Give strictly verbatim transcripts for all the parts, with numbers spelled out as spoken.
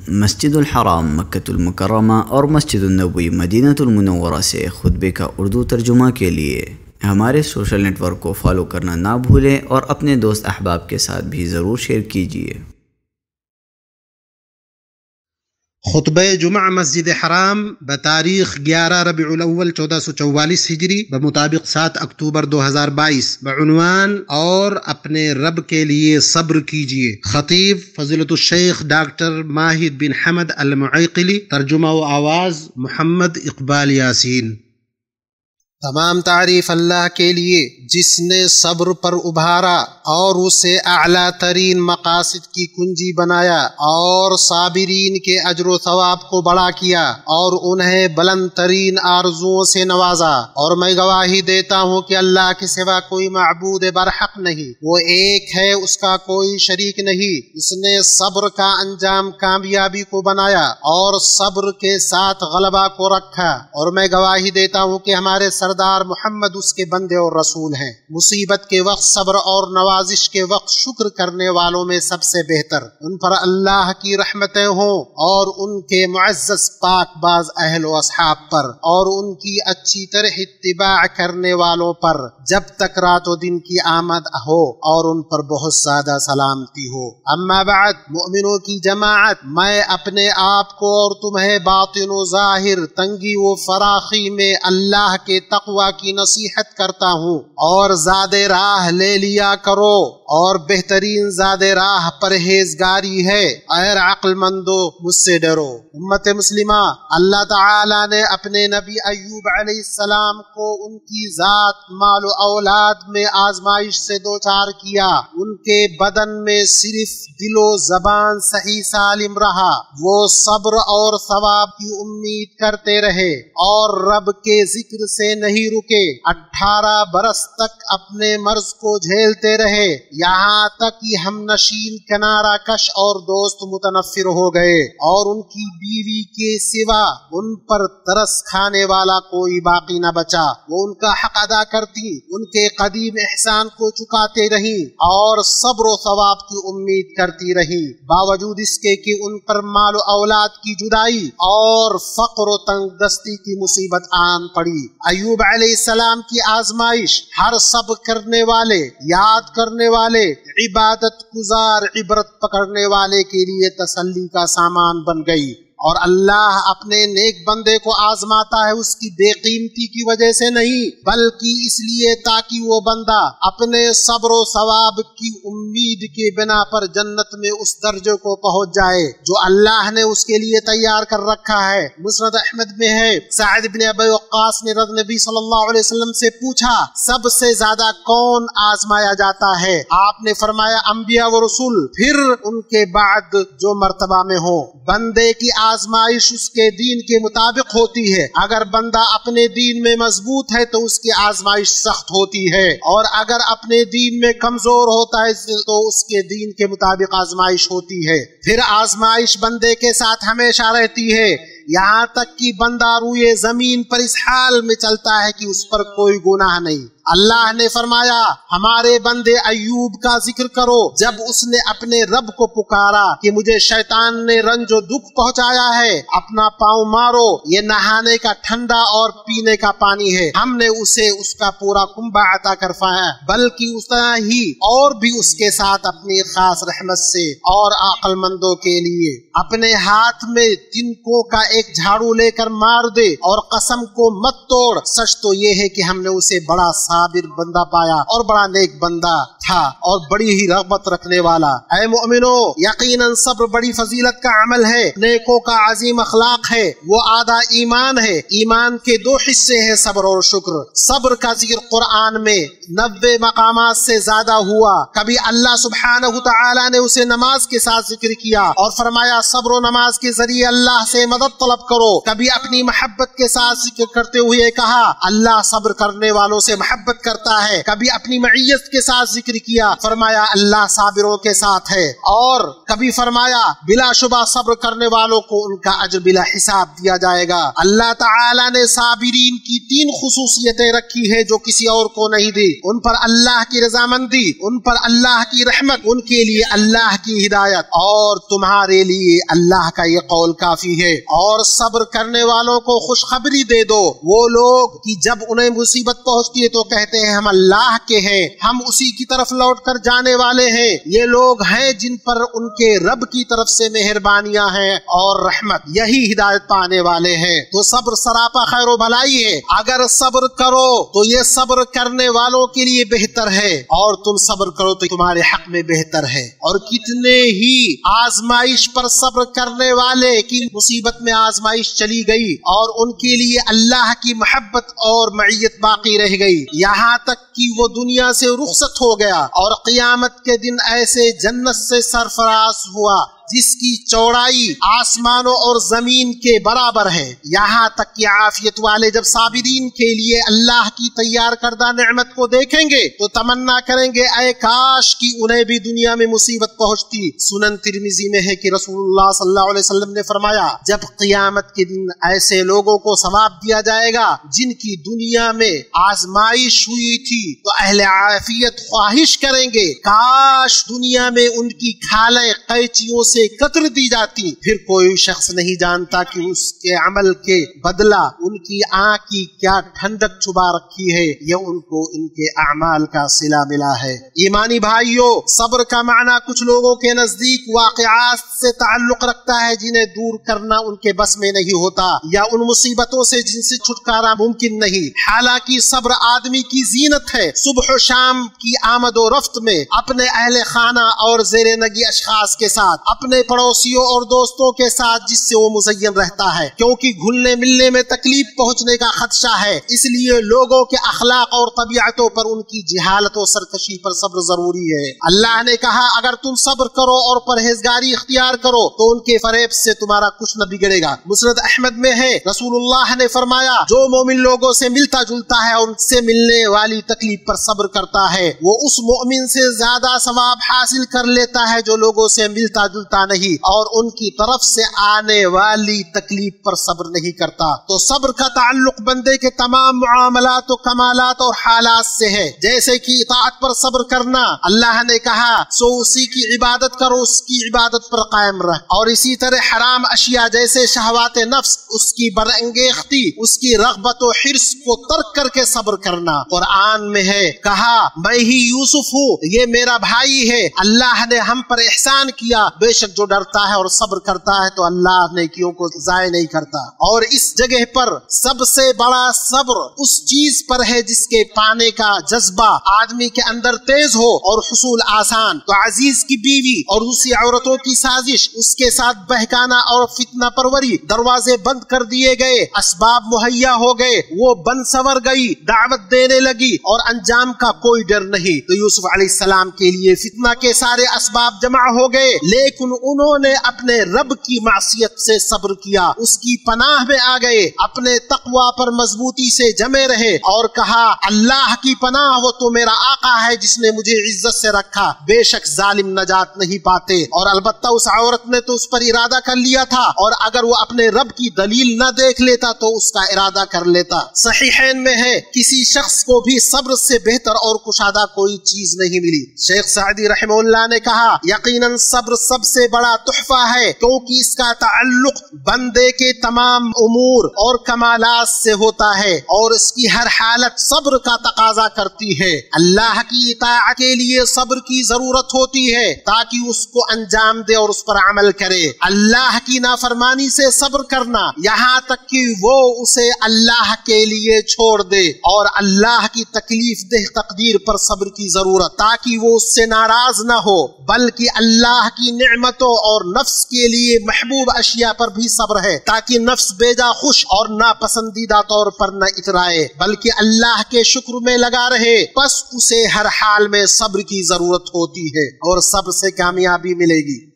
مسجد الحرام مکۃ المکرمہ اور مسجد النبوی مدینہ المنورہ سے خطبے کا اردو ترجمہ کے لیے ہمارے سوشل نیٹ ورک کو فالو کرنا نہ بھولیں اور اپنے دوست احباب کے ساتھ بھی ضرور شیئر کیجیے۔ خطبہ جمعہ مسجد حرام بتاریخ گیارہ ربیع الاول چودہ سو چوالیس ہجری بمطابق سات اکتوبر دو ہزار بائیس بعنوان اور اپنے رب کے لیے صبر کیجیے۔ خطیب فضیلت الشیخ ڈاکٹر ماہد بن حمد المعیقلی، ترجمہ و آواز محمد اقبال یاسین۔ تمام تعریف اللہ کے لیے جس نے صبر پر ابھارا اور اسے اعلیٰ ترین مقاصد کی کنجی بنایا اور صابرین کے اجر و ثواب کو بڑا کیا اور انہیں بلند ترین آرزوؤں سے نوازا۔ اور میں گواہی دیتا ہوں کہ اللہ کے سوا کوئی معبود برحق نہیں، وہ ایک ہے، اس کا کوئی شریک نہیں۔ اس نے صبر کا انجام کامیابی کو بنایا اور صبر کے ساتھ غلبہ کو رکھا۔ اور میں گواہی دیتا ہوں کہ ہمارے سردار محمد اس کے بندے اور رسول ہیں۔ مصیبت کے وقت صبر اور نوازش کے وقت شکر کرنے والوں میں سب سے بہتر ان پر اللہ کی رحمتیں ہوں اور ان کے معزز پاک باز اہل و اصحاب پر اور ان کی اچھی طرح اتباع کرنے والوں پر جب تک رات و دن کی آمد ہو اور ان پر بہت زیادہ سلامتی ہو۔ اما بعد، مؤمنوں کی جماعت، میں اپنے آپ کو اور تمہیں باطن و ظاہر، تنگی و فراخی میں اللہ کے تقوی کی نصیحت کرتا ہوں اور زاد راہ لے لیا کرو، اور بہترین زاد راہ پرہیزگاری ہے۔ اے عقل مندو، مجھ سے ڈرو۔ امت مسلمہ، اللہ تعالی نے اپنے نبی ایوب علیہ السلام کو ان کی ذات، مال و اولاد میں آزمائش سے دوچار کیا۔ ان کے بدن میں صرف دل و زبان صحیح سالم رہا۔ وہ صبر اور ثواب کی امید کرتے رہے اور رب کے ذکر سے نہیں رکے۔ اٹھارہ برس تک اپنے مرض کو جھیلتے رہے، یہاں تک کہ ہم نشین، کنارہ کش اور دوست متنفر ہو گئے، اور ان کی بیوی کے سوا ان پر ترس کھانے والا کوئی باقی نہ بچا۔ وہ ان کا حق ادا کرتی، ان کے قدیم احسان کو چکاتے رہی اور صبر و ثواب کی امید کرتی رہی، باوجود اس کے کہ ان پر مال و اولاد کی جدائی اور فقر و تنگ دستی کی مصیبت آن پڑی۔ ایوب علیہ السلام کی آزمائش ہر صبر کرنے والے، یاد کرنے والے، عبادت گزار، عبرت پکڑنے والے کے لیے تسلی کا سامان بن گئی۔ اور اللہ اپنے نیک بندے کو آزماتا ہے اس کی بے قیمتی کی وجہ سے نہیں، بلکہ اس لیے تاکہ وہ بندہ اپنے صبر و ثواب کی امید کے بنا پر جنت میں اس درجے کو پہنچ جائے جو اللہ نے اس کے لیے تیار کر رکھا ہے۔ مسند احمد میں ہے، سعد بن ابی وقاص نے رب نبی صلی اللہ علیہ وسلم سے پوچھا، سب سے زیادہ کون آزمایا جاتا ہے؟ آپ نے فرمایا، انبیاء و رسول، پھر ان کے بعد جو مرتبہ میں ہو۔ بندے کی آزمائش اس کے دین کے مطابق ہوتی ہے۔ اگر بندہ اپنے دین میں مضبوط ہے تو اس کی آزمائش سخت ہوتی ہے، اور اگر اپنے دین میں کمزور ہوتا ہے تو اس کے دین کے مطابق آزمائش ہوتی ہے۔ پھر آزمائش بندے کے ساتھ ہمیشہ رہتی ہے، یہاں تک کہ بندہ روئے زمین پر اس حال میں چلتا ہے کہ اس پر کوئی گناہ نہیں۔ اللہ نے فرمایا، ہمارے بندے ایوب کا ذکر کرو جب اس نے اپنے رب کو پکارا کہ مجھے شیطان نے رنج و دکھ پہنچایا ہے، اپنا پاؤں مارو، یہ نہانے کا ٹھنڈا اور پینے کا پانی ہے۔ ہم نے اسے اس کا پورا کنبہ عطا کروایا، بلکہ اتنا ہی اور بھی اس کے ساتھ اپنی خاص رحمت سے اور عقل مندوں کے لیے۔ اپنے ہاتھ میں تنکوں کا ایک جھاڑو لے کر مار دے اور قسم کو مت توڑ، سچ تو یہ ہے کہ ہم نے اسے بڑا صابر بندہ پایا اور بڑا نیک بندہ تھا اور بڑی ہی رغبت رکھنے والا۔ اے مومنو، یقیناً صبر بڑی فضیلت کا عمل ہے، نیکوں کا عظیم اخلاق ہے، وہ آدھا ایمان ہے۔ ایمان کے دو حصے ہیں، صبر اور شکر۔ صبر کا ذکر قرآن میں نبے مقامات سے زیادہ ہوا۔ کبھی اللہ سبحانہ تعالی نے اسے نماز کے ساتھ ذکر کیا اور فرمایا صبر و نماز کے ذریعے اللہ سے مدد طلب کرو۔ کبھی اپنی محبت کے ساتھ ذکر کرتے ہوئے کہا اللہ صبر کرنے والوں سے محبت محبت کرتا ہے. کبھی اپنی معیت کے ساتھ ذکر کیا، فرمایا اللہ صابروں کے ساتھ ہے، اور کبھی فرمایا بلا شبہ صبر کرنے والوں کو ان کا اجر بلا حساب دیا جائے گا. اللہ تعالی نے صابرین کی تین خصوصیتیں رکھی ہے جو کسی اور کو نہیں دی. ان پر اللہ کی رضامندی، ان پر اللہ کی رحمت، ان کے لیے اللہ کی ہدایت، اور تمہارے لیے اللہ کا یہ قول کافی ہے. اور صبر کرنے والوں کو خوشخبری دے دو، وہ لوگ کہ جب انہیں مصیبت پہنچتی ہے تو کہتے ہیں ہم اللہ کے ہیں، ہم اسی کی طرف لوٹ کر جانے والے ہیں. یہ لوگ ہیں جن پر ان کے رب کی طرف سے مہربانیاں ہیں اور رحمت، یہی ہدایت پانے والے ہیں. تو صبر سراپا خیر و بھلائی ہے. اگر صبر کرو تو یہ صبر کرنے والوں کے لیے بہتر ہے، اور تم صبر کرو تو تمہارے حق میں بہتر ہے. اور کتنے ہی آزمائش پر صبر کرنے والے کی مصیبت میں آزمائش چلی گئی اور ان کے لیے اللہ کی محبت اور معیت باقی رہ گئی، یہاں تک کہ وہ دنیا سے رخصت ہو گیا اور قیامت کے دن ایسے جنت سے سرفراز ہوا جس کی چوڑائی آسمانوں اور زمین کے برابر ہے. یہاں تک کہ عافیت والے جب صابرین کے لیے اللہ کی تیار کردہ نعمت کو دیکھیں گے تو تمنا کریں گے اے کاش کہ انہیں بھی دنیا میں مصیبت پہنچتی. سنن ترمذی میں ہے کہ رسول اللہ صلی اللہ علیہ وسلم نے فرمایا جب قیامت کے دن ایسے لوگوں کو ثواب دیا جائے گا جن کی دنیا میں آزمائش ہوئی تھی تو اہل عافیت خواہش کریں گے کاش دنیا میں ان کی کھالیں قینچیوں سے قطر دی جاتی. پھر کوئی شخص نہیں جانتا کہ اس کے عمل کے بدلہ ان کی آنکھ کی کیا ٹھنڈک چھپا رکھی ہے، یہ ان کو ان کے اعمال کا صلہ ملا ہے. ایمانی بھائیوں، صبر کا معنی کچھ لوگوں کے نزدیک واقعات سے تعلق رکھتا ہے جنہیں دور کرنا ان کے بس میں نہیں ہوتا، یا ان مصیبتوں سے جن سے چھٹکارا ممکن نہیں. حالانکہ صبر آدمی کی زینت ہے. صبح و شام کی آمد و رفت میں اپنے اہل خانہ اور زیر نگی اشخاص کے ساتھ، اپنے پڑوسیوں اور دوستوں کے ساتھ جس سے وہ مزین رہتا ہے، کیونکہ گھلنے ملنے میں تکلیف پہنچنے کا خدشہ ہے. اس لیے لوگوں کے اخلاق اور طبیعتوں پر ان کی جہالت و سرکشی پر صبر ضروری ہے. اللہ نے کہا اگر تم صبر کرو اور پرہیزگاری اختیار کرو تو ان کے فریب سے تمہارا کچھ نہ بگڑے گا. مسند احمد میں ہے رسول اللہ نے فرمایا جو مومن لوگوں سے ملتا جلتا ہے اور ان سے ملنے والی تکلیف پر صبر کرتا ہے وہ اس مومن سے زیادہ ثواب حاصل کر لیتا ہے جو لوگوں سے ملتا جلتا نہیں اور ان کی طرف سے آنے والی تکلیف پر صبر نہیں کرتا. تو صبر کا تعلق بندے کے تمام معاملات و کمالات اور حالات سے ہے. جیسے کہ اطاعت پر صبر کرنا، اللہ نے کہا سو اسی کی عبادت کرو، اس کی عبادت پر قائم رہ. اور اسی طرح حرام اشیاء جیسے شہوات نفس، اس کی برانگیختی، اس کی رغبت و حرص کو ترک کر کے صبر کرنا. قرآن میں ہے کہا میں ہی یوسف ہوں، یہ میرا بھائی ہے، اللہ نے ہم پر احسان کیا، بے شک جو ڈرتا ہے اور صبر کرتا ہے تو اللہ نیکیوں کو ضائع نہیں کرتا. اور اس جگہ پر سب سے بڑا صبر اس چیز پر ہے جس کے پانے کا جذبہ آدمی کے اندر تیز ہو اور حصول آسان. تو عزیز کی بیوی اور دوسری عورتوں کی سازش، اس کے ساتھ بہکانا اور فتنہ پروری، دروازے بند کر دیے گئے، اسباب مہیا ہو گئے، وہ بند سور گئی، دعوت دینے لگی اور انجام کا کوئی ڈر نہیں. تو یوسف علیہ السلام کے لیے فتنہ کے سارے اسباب جمع ہو گئے، لیکن انہوں نے اپنے رب کی معصیت سے صبر کیا، اس کی پناہ میں آ گئے، اپنے تقوی پر مضبوطی سے جمے رہے اور کہا اللہ کی پناہ وہ تو میرا آقا ہے جس نے مجھے عزت سے رکھا، بے شک ظالم نجات نہیں پاتے. اور البتہ اس عورت نے تو اس پر ارادہ کر لیا تھا، اور اگر وہ اپنے رب کی دلیل نہ دیکھ لیتا تو اس کا ارادہ کر لیتا. صحیحین میں ہے کسی شخص کو بھی صبر سے بہتر اور کشادہ کوئی چیز نہیں ملی. شیخ سعدی رحمہ اللہ نے کہا یقیناً صبر سب سے بڑا تحفہ ہے کیونکہ اس کا تعلق بندے کے تمام امور اور کمالات سے ہوتا ہے اور اس کی ہر حالت صبر کا تقاضا کرتی ہے. اللہ کی اطاعت کے لیے صبر کی ضرورت ہوتی ہے تاکہ اس کو انجام دے اور اس پر عمل کرے. اللہ کی نافرمانی سے صبر کرنا یہاں تک کہ وہ اسے اللہ کے لیے چھوڑ دے، اور اللہ کی تکلیف دہ تقدیر پر صبر کی ضرورت تاکہ وہ اس سے ناراض نہ ہو، بلکہ اللہ کی نعمتوں اور نفس کے لیے محبوب اشیاء پر بھی صبر ہے تاکہ نفس بیجا خوش اور ناپسندیدہ طور پر نہ اترائے بلکہ اللہ کے شکر میں لگا رہے. بس اسے ہر حال میں صبر کی ضرورت ہوتی ہے اور صبر سے کامیابی ملے گی.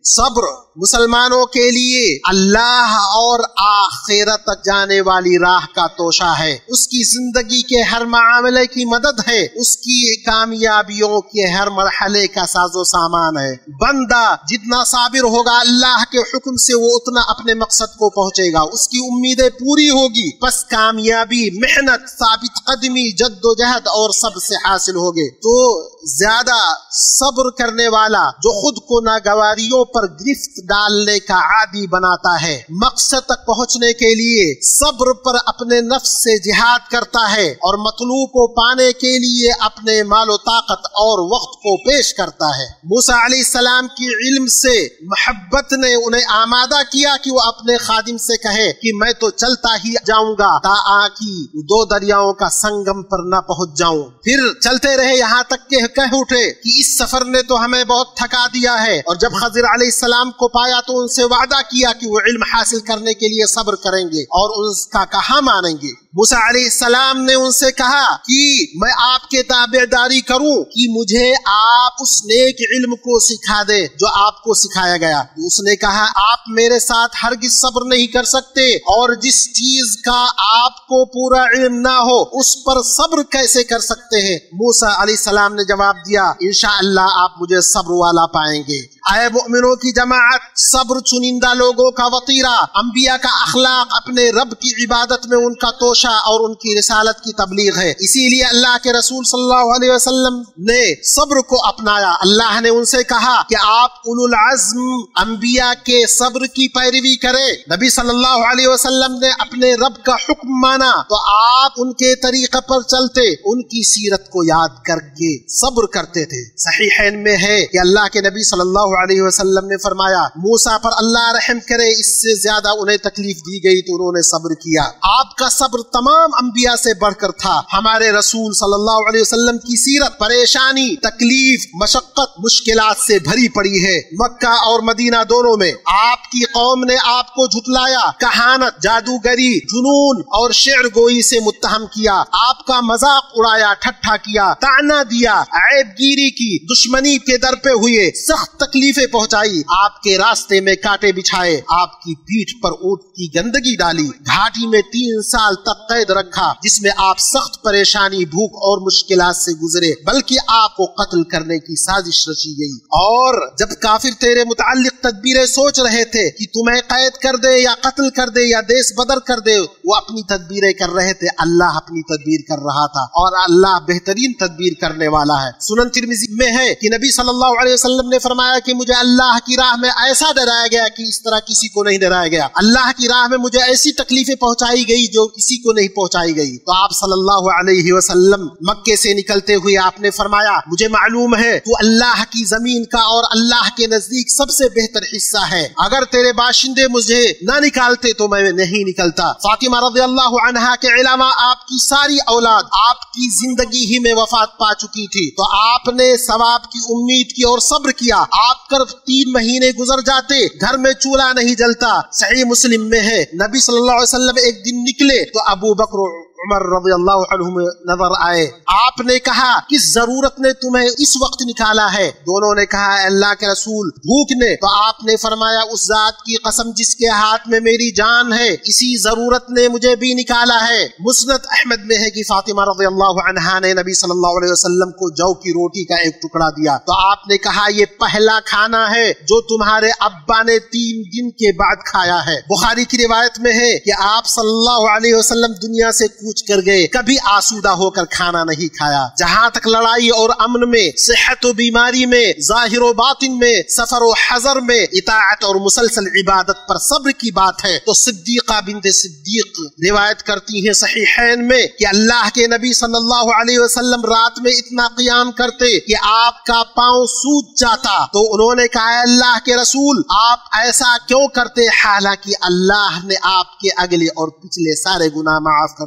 सब्र मुसलमानों के लिए अल्लाह और आखिरत तक जाने वाली राह का तोशा है, उसकी जिंदगी के हर मामले की मदद है, उसकी कामयाबियों के हर मरहले का साजो सामान है। बंदा जितना साबिर होगा अल्लाह के हुक्म से वो उतना अपने मकसद को पहुंचेगा, उसकी उम्मीदें पूरी होगी, बस कामयाबी मेहनत साबित कदमी जद्दोजहद और सबसे हासिल होगे। तो ज्यादा सब्र करने वाला जो खुद को नागवारियों पर गिरफ्त डालने का आदी बनाता है, मकसद तक पहुंचने के लिए सब्र पर अपने नफ्स से जिहाद करता है और मतलूब को पाने के लिए अपने मालो ताकत और वक्त को पेश करता है। मूसा अलैहिस्सलाम की इल्म से मोहब्बत ने उन्हें आमादा किया कि वो अपने खादिम से कहे कि मैं तो चलता ही जाऊंगा ताकि दो दरियाओं का संगम पर न पहुंच जाऊं। फिर चलते रहे, यहाँ तक के कह उठे कि इस सफर ने तो हमें बहुत थका दिया है। और जब खज़र अलैहिस्सलाम को पाया तो उनसे वादा किया कि वो इल्म हासिल करने के लिए सब्र करेंगे और उसका कहा मानेंगे। मूसा अलैहिस्सलाम ने उनसे कहा कि मैं आपके ताबेदारी करूं कि मुझे आप उस नेक इल्म को सिखा दे जो आपको सिखाया गया। उसने कहा आप मेरे साथ हरगिज सब्र नहीं कर सकते और जिस चीज का आपको पूरा इल्म ना हो उस पर सब्र कैसे कर सकते हैं। मूसा अलैहिस्सलाम ने जवाब दिया इंशाअल्लाह आप मुझे सब्र वाला पाएंगे। आए मुमिनों की जमाअत, सब्र चुनिंदा लोगों का वतीरा, अंबिया का अखलाक, अपने रब की इबादत में उनका तोशा और उनकी रिसालत की तबलीग है। इसीलिए अल्लाह के रसूल सल्लल्लाहु अलैहि वसल्लम ने सब्र को अपनाया। अल्लाह ने उनसे कहा कि आप उलुल अज़्म अंबिया के सब्र की पैरवी करें। नबी सल्लल्लाहु अलैहि वसल्लम ने अपने रब का हुक्म माना तो आप उनके तरीके पर चलते, उनकी सीरत को याद करके सब्र करते थे। सहीहैन में है कि अल्लाह के नबी सल्लल्लाहु अलैहि वसल्लम ने फरमाया मूसा पर अल्लाह रहम करे, इससे ज्यादा उन्हें तकलीफ दी गई तो उन्होंने सब्र किया। आपका सब्र तमाम अंबिया से बढ़कर था। हमारे रसूल सल्लल्लाहु अलैहि वसल्लम की सीरत परेशानी, तकलीफ, मशक्कत, मुश्किलात से भरी पड़ी है। मक्का और मदीना दोनों में आपकी कौम ने आपको झुटलाया, कहानत, जादूगरी, जुनून और शेर गोई से मुत्तहम किया, आपका मजाक उड़ाया, ठट्ठा किया, ताना दिया, ऐबगिरी की, दुश्मनी के दर पे हुए, सख्त तकलीफें पहुंचाई, आपके रास्ते में कांटे बिछाए, आपकी पीठ पर ऊंट की गंदगी डाली, घाटी में तीन साल तक कैद रखा जिसमें आप सख्त परेशानी, भूख और मुश्किलात से गुजरे, बल्कि आपको कत्ल करने की साजिश रची गई। और जब काफिर तेरे मुताल्लिक तदबीरें सोच रहे थे कि तुम्हें कैद कर दे या कत्ल कर दे या देश बदर कर दे, वो अपनी तदबीरें कर रहे थे, अल्लाह अपनी तदबीर कर रहा था और अल्लाह बेहतरीन तदबीर करने वाला है। सुनन तिर्मिज़ी में है कि नबी सल्लल्लाहु अलैहि वसल्लम ने फरमाया कि मुझे अल्लाह की राह में ऐसा डराया गया कि इस तरह किसी को नहीं डराया गया। अल्लाह की राह में मुझे ऐसी तकलीफें पहुंचाई गई जो किसी को नहीं पहुंचाई गई। तो आप सल्लल्लाहु अलैहि वसल्लम मक्के से निकलते हुए आपने फरमाया मुझे मालूम है तू अल्लाह की जमीन का और अल्लाह के नजदीक सबसे बेहतर हिस्सा है, अगर तेरे बाशिंदे मुझे ना निकालते तो मैं नहीं निकलता। फातिमा रज़ियल्लाहु अन्हा के अलावा आपकी सारी औलाद आपकी जिंदगी ही में वफात पा चुकी थी, तो आपने सवाब की उम्मीद की और सब्र किया। आप कर तीन महीने गुजर जाते, घर में चूल्हा नहीं जलता। सही मुस्लिम में है नबी सल्लल्लाहु अलैहि वसल्लम एक दिन निकले तो अबू बकर उमर रज़ियल्लाहु अन्हुम नजर आए। आपने कहा किस जरूरत ने तुम्हें इस वक्त निकाला है? दोनों ने कहा अल्लाह के रसूल भूख ने। तो आपने फरमाया उस जात की कसम जिसके हाथ में मेरी जान है, इसी जरूरत ने मुझे भी निकाला है। मुस्नद अहमद में है कि फातिमा रज़ियल्लाहु अन्हा ने नबी सल्लल्लाहु अलैहि वसल्लम को जौ की रोटी का एक टुकड़ा दिया, तो आपने कहा ये पहला खाना है जो तुम्हारे अब्बा ने तीन दिन के बाद खाया है। बुखारी की रिवायत में है कि आप सल्लल्लाहु अलैहि वसल्लम दुनिया से कूच कर गए, कभी आसूदा होकर खाना नहीं खाया। जहां तक लड़ाई और अमन में, सेहत और बीमारी में, जाहिर और बातिन में, सफर और हजर में, इताअत और मुसलसल इबादत पर सब्र की बात है तो सिद्दीका बिन्त सिद्दीक रिवायत करती हैं सहीहैन में कि अल्लाह के नबी सल्लल्लाहु अलैहि वसल्लम रात में इतना क़ियाम करते कि आपका पांव सूज जाता। तो उन्होंने कहा अल्लाह के रसूल आप ऐसा क्यों करते? हालांकि अल्लाह ने आपके अगले और पिछले सारे गुनाह माफ कर दी।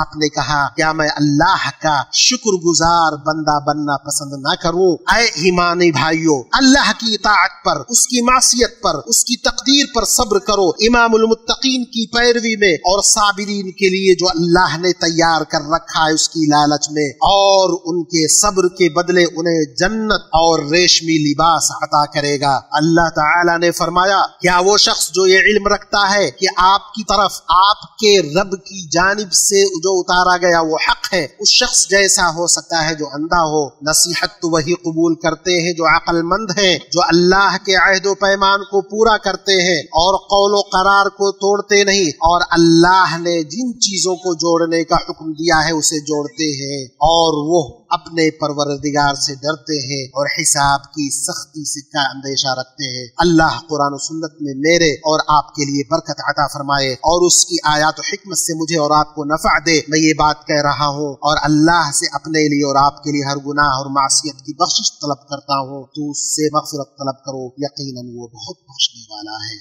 आपने कहा क्या मैं अल्लाह का शुक्रगुजार बंदा बनना पसंद ना करूं? ऐ ईमानी भाइयों, अल्लाह की इताअत पर, उसकी मासियत पर, उसकी तकदीर पर सब्र करो, इमामुल मुत्तकीन की पैरवी में, और साबिरीन के लिए जो अल्लाह ने तैयार कर रखा है उसकी लालच में, और उनके सब्र के बदले उन्हें जन्नत और रेशमी लिबास अता करेगा। अल्लाह ताला ने फरमाया, क्या वो शख्स जो ये इल्म रखता है कि आपकी तरफ आपके रब की जानिब से जो उतारा गया वो हक है, उस शख्स जैसा हो सकता है जो अंधा हो? नसीहत तो वही कबूल करते हैं जो अक्लमंद हैं, जो अल्लाह के अहद व पैमान को पूरा करते हैं और कौलो करार को तोड़ते नहीं, और अल्लाह ने जिन चीजों को जोड़ने का हुक्म दिया है उसे जोड़ते हैं, और वो अपने परवरदिगार से डरते हैं और हिसाब की सख्ती से का अंदेशा रखते हैं। अल्लाह कुरान और सुन्नत में मेरे और आपके लिए बरकत अता फरमाए और उसकी आयत और हिकमत से मुझे और आपको नफा दे। मैं ये बात कह रहा हूँ और अल्लाह से अपने लिए और आपके लिए हर गुनाह और मासियत की बख्शिश तलब करता हूँ। तो उससे मग़फ़िरत तलब करो, यकीनन वो बहुत बख्शने वाला है।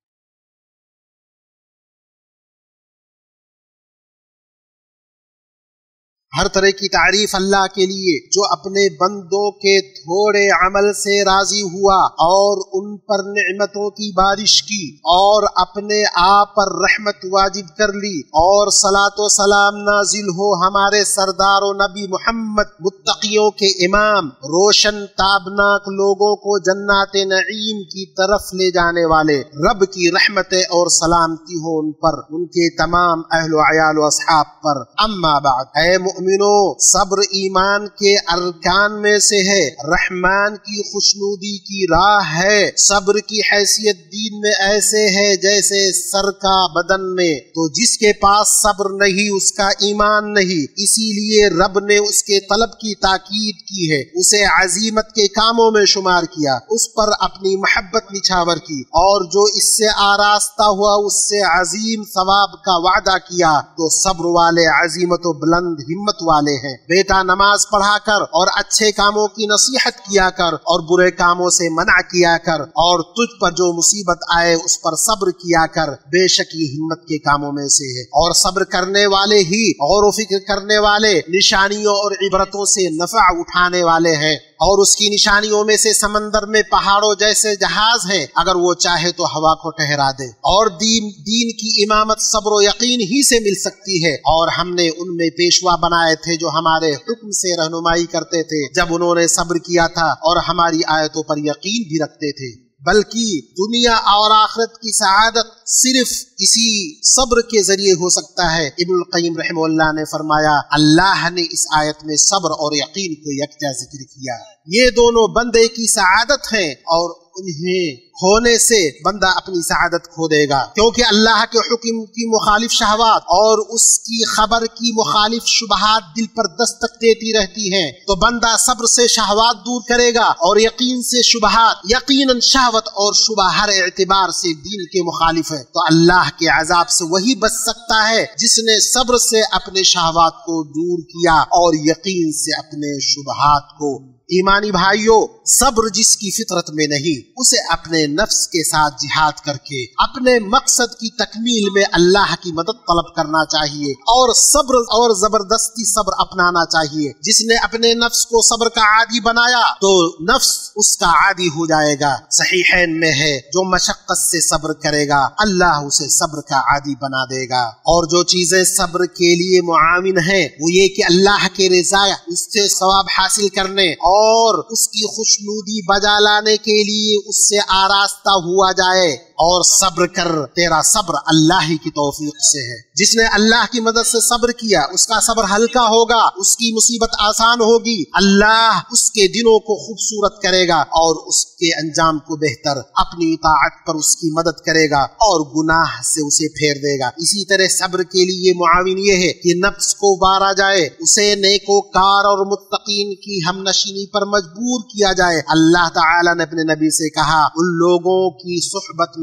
हर तरह की तारीफ अल्लाह के लिए जो अपने बंदों के थोड़े अमल से राजी हुआ और उन पर नेमतों की बारिश की और अपने आप पर रहमत वाजिब कर ली, और सलातो सलाम नाजिल हो हमारे सरदार और नबी मोहम्मद मुत्तकियों के इमाम, रोशन ताबनाक लोगों को जन्नात नईम की तरफ ले जाने वाले। रब की रहमतें और सलामती हो उन पर, उनके तमाम अहल अयाल व अस्हाब पर। अम्मा बाद, ऐ मुमिनो, सब्र ईमान के अरकान में से है, रहमान की खुशनुदी की राह है। सब्र की हैसियत दीन में ऐसे है जैसे सर का बदन में। तो जिसके पास सब्र नहीं उसका ईमान नहीं, इसीलिए रब ने उसके तलब की ताकीद की है, उसे अजीमत के कामों में शुमार किया, उस पर अपनी मोहब्बत निछावर की, और जो इससे आरास्ता हुआ उससे अजीम सवाब का वादा किया। तो सब्र वाले अजीमत व बुलंद हिम्मत वाले हैं। बेटा, नमाज पढ़ा कर और अच्छे कामों की नसीहत किया कर और बुरे कामों से मना किया कर, और तुझ पर जो मुसीबत आए उस पर सब्र किया कर, बेशक ये हिम्मत के कामों में से है। और सब्र करने वाले ही गौर व फिक्र करने वाले निशानियों और इबरतों से नफा उठाने वाले हैं। और उसकी निशानियों में से समंदर में पहाड़ों जैसे जहाज हैं, अगर वो चाहे तो हवा को ठहरा दे। और दीन दीन की इमामत सब्र व यकीन ही से मिल सकती है। और हमने उनमें पेशवा बनाए थे जो हमारे हुक्म से रहनुमाई करते थे जब उन्होंने सब्र किया था और हमारी आयतों पर यकीन भी रखते थे। बल्कि दुनिया और आखिरत की सआदत सिर्फ इसी सब्र के जरिए हो सकता है। इब्नुल क़य्यिम रहमहुल्लाह ने फरमाया, अल्लाह ने इस आयत में सब्र और यकीन को यकजा जिक्र किया। ये दोनों बंदे की सआदत हैं और उन्हें होने से बंदा अपनी सआदत खो देगा, क्योंकि अल्लाह के हुक्म की मुखालिफ शहवात और उसकी खबर की मुखालिफ शुबहात दिल पर दस्तक देती रहती हैं। तो बंदा सब्र से शहवात दूर करेगा और यकीन से शुबहात। यकीनन शहवत और शुबह हर एतबार से दीन के मुखालिफ है। तो अल्लाह के अजाब से वही बच सकता है जिसने सब्र से अपने शहवात को दूर किया और यकीन से अपने शुबहात को। ईमानी भाइयों, सब्र जिसकी फितरत में नहीं, उसे अपने नफ्स के साथ जिहाद करके अपने मकसद की तकमील में अल्लाह की मदद तलब करना चाहिए और सब्र और जबरदस्ती सब्र अपनाना चाहिए। जिसने अपने नफ्स को सब्र का आदी बनाया तो नफ्स उसका आदी हो जाएगा। सहीहैन में है, जो मशक्कत से सब्र करेगा अल्लाह उसे सब्र का आदी बना देगा। और जो चीजें सब्र के लिए मुआविन है वो ये कि अल्लाह के रिज़ा, उससे सवाब हासिल करने और उसकी खुशनुदी बजा लाने के लिए उससे आरास्ता हुआ जाए। और सब्र कर, तेरा सब्र अल्लाह ही की तौफीक से है। जिसने अल्लाह की मदद से सब्र किया उसका सब्र हल्का होगा, उसकी मुसीबत आसान होगी। अल्लाह उसके दिनों को खूबसूरत करेगा और उसके अंजाम को बेहतर, अपनी इताअत पर उसकी मदद करेगा और गुनाह से उसे फेर देगा। इसी तरह सब्र के लिए मुआविन ये है कि नफ्स को बारा जाए, उसे नेकोकार और मुत्तकीन की हमनशीनी पर मजबूर किया जाए। अल्लाह ताला ने अपने नबी से कहा, उन लोगों की सुहबत में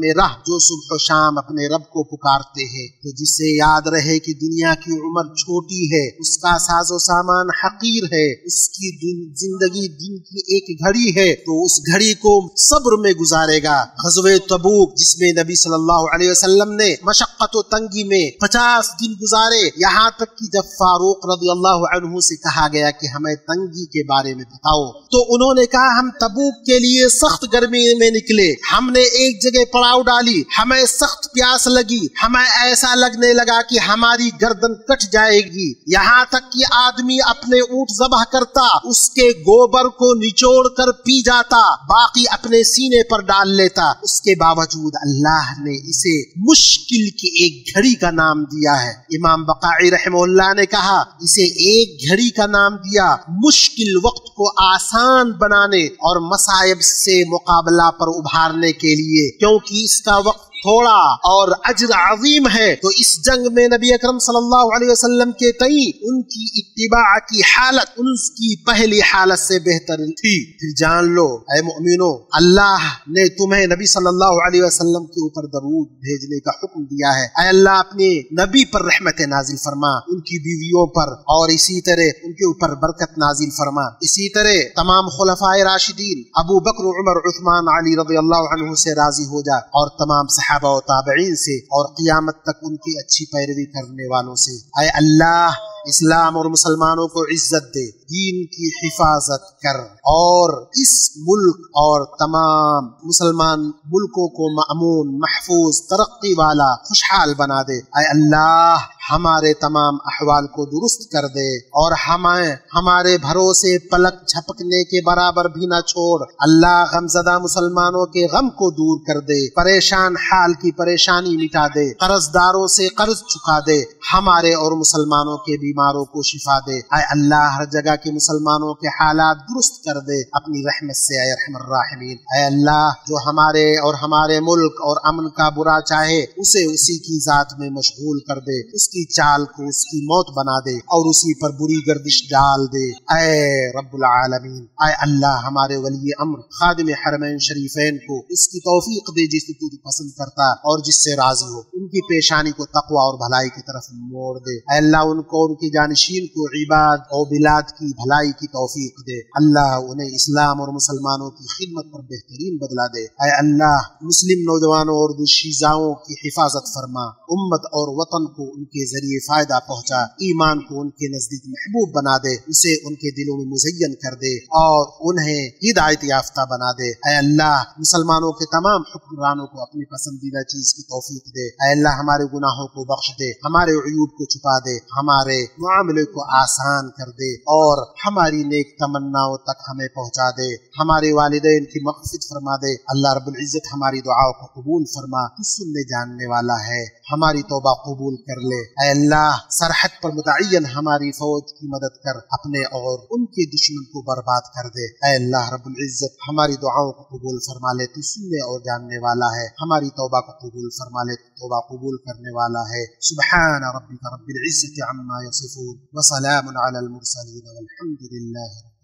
میں رہ جو صبح و شام اپنے رب کو پکارتے ہیں، تو جسے یاد رہے کہ دنیا کی عمر چھوٹی ہے، اس کا ساز و سامان حقیر ہے، اس کی زندگی دن کی ایک گھڑی ہے، تو اس گھڑی کو صبر میں گزارے گا۔ غزوہ تبوک جس میں نبی صلی اللہ علیہ وسلم نے مشقت و تنگی میں پچاس دن گزارے، یہاں تک کہ جب فاروق رضی اللہ عنہ سے کہا گیا کہ ہمیں تنگی کے بارے میں بتاؤ، تو انہوں نے کہا ہم تبوک کے لیے سخت گرمی میں نکلے، ہم نے ایک جگہ پڑاؤ ڈالی، ہمیں سخت پیاس لگی، ہمیں ایسا لگنے لگا کہ ہماری گردن کٹ جائے گی، یہاں تک کہ آدمی اپنے اونٹ ذبح کرتا، اس کے گوبر کو نچوڑ کر پی جاتا، باقی اپنے سینے پر ڈال لیتا۔ اس کے باوجود اللہ نے اسے مشکل کی ایک گھڑی کا نام دیا ہے۔ امام بقائی رحمہ اللہ نے کہا اسے ایک گھڑی کا نام دیا، مشکل وقت کو آسان بنانے اور مصائب سے مقابلہ پر ابھارنے کے لیے، کیونکہ اس کا وقت تھوڑا اور اجر عظیم ہے۔ تو اس جنگ میں نبی اکرم صلی اللہ علیہ وسلم کے تئیں ان کی اتباع کی حالت ان کی پہلی حالت سے بہتر تھی۔ پھر جان لو اے مؤمنو، اللہ نے تمہیں نبی صلی اللہ علیہ وسلم کے اوپر درود بھیجنے کا حکم دیا ہے۔ اے اللہ اپنے نبی پر رحمت نازل فرما، ان کی بیویوں پر، اور اسی طرح ان کے اوپر برکت نازل فرما۔ اسی طرح تمام خلفائے راشدین ابو بکر، عمر، عثمان، علی رضی اللہ عنہ سے راضی ہو جا، اور تمام صحابہ و تابعین سے، اور قیامت تک ان کی اچھی پیروی کرنے والوں سے۔ اے اللہ اسلام اور مسلمانوں کو عزت دے، دین کی حفاظت کر، اور اس ملک اور تمام مسلمان ملکوں کو مأمون، محفوظ، ترقی والا، خوشحال بنا دے۔ اے اللہ ہمارے تمام احوال کو درست کر دے، اور ہمیں ہمارے بھروسے پلک جھپکنے کے برابر بھی نہ چھوڑ۔ اللہ غمزدہ مسلمانوں کے غم کو دور کر دے، پریشان حال کی پریشانی مٹا دے، قرض داروں سے قرض چکا دے، ہمارے اور مسلمانوں کے بیماروں کو شفا دے۔ اے اللہ ہر جگہ کے مسلمانوں کے حالات درست کر دے اپنی رحمت سے، اے ارحم الراحمین۔ اے اللہ جو ہمارے اور ہمارے ملک اور امن کا برا چاہے، اسے اسی کی ذات میں مشغول کر دے، اس کی چال کو اس کی موت بنا دے، اور اسی پر بری گردش ڈال دے۔ اے رب العالمین، اے اللہ ہمارے ولی امر خادم حرمین شریفین کو اس کی توفیق دے جس تو پسند کرتا اور جس سے راضی ہو، ان کی پیشانی کو تقوی اور بھلائی کی طرف موڑ دے۔ اے اللہ ان کو، ان کی جانشین کو عباد اور بلاد کی بھلائی کی توفیق دے۔ اللہ انہیں اسلام اور مسلمانوں کی خدمت پر بہترین بدلہ دے۔ اے اللہ مسلم نوجوانوں اور دوشیزاؤں کی حفاظت فرما، امت اور وطن کو ان کے ذریعے فائدہ پہنچا، ایمان کو ان کے نزدیک محبوب بنا دے، اسے ان کے دلوں میں مزین کر دے، اور انہیں ہدایت یافتہ بنا دے۔ اے اللہ مسلمانوں کے تمام حکمرانوں کو اپنی پسندیدہ چیز کی توفیق دے۔ اے اللہ ہمارے گناہوں کو بخش دے، ہمارے عیوب کو چھپا دے، ہمارے معاملے کو آسان کر دے، اور ہماری نیک تمناؤں تک ہمیں پہنچا دے، ہمارے والدین کی مغفرت فرما دے۔ اللہ رب العزت ہماری دعاؤں کو قبول فرما، تو سننے جاننے والا ہے، ہماری توبہ قبول کر لے۔ اے اللہ سرحد پر متعین ہماری فوج کی مدد کر، اپنے اور ان کے دشمن کو برباد کر دے۔ اے اللہ رب العزت ہماری دعاؤں کو قبول فرما لے، تو سننے اور جاننے والا ہے، ہماری توبہ کو قبول فرما لے، تو توبہ قبول کرنے والا ہے۔ سبحان ربک رب العزت عما یصفون، وسلام علی المرسلین، والحمد للہ۔